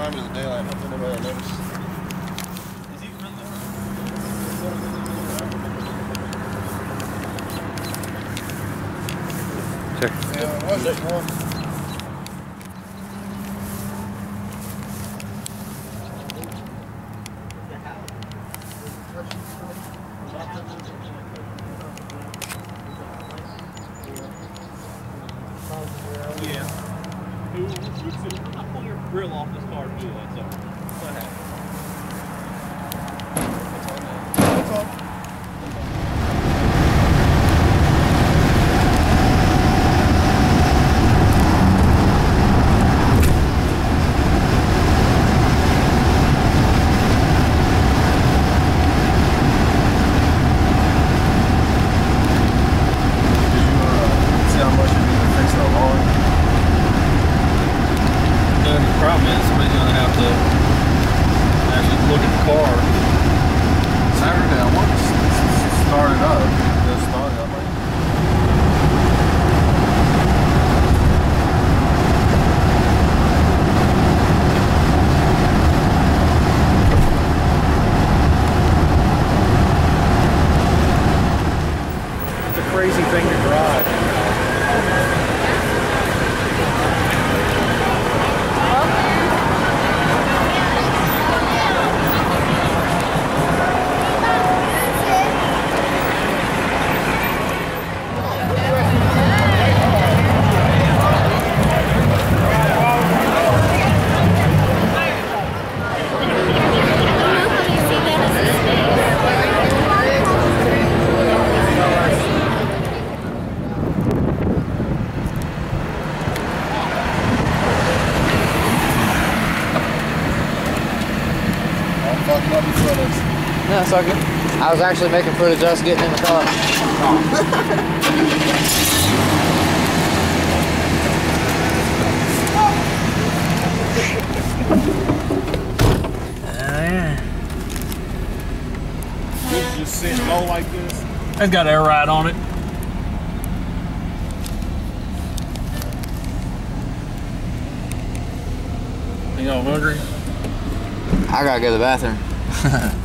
time of the daylight. Hopefully nobody will notice. Is he really? Check. Yeah, it was just one. Yeah. I'll pull your grill off this car to do that, so what happened? That's all. See how much you need to fix that lawn? The problem is somebody's gonna have to actually look at the car. Saturday, I want to start it up. Just start it up. It's a crazy thing to drive. Fucking up your footage. No, it's all good. I was actually making footage of us getting in the car. This just sitting low like this. It's got air ride on it. You know, hungry? I gotta go to the bathroom.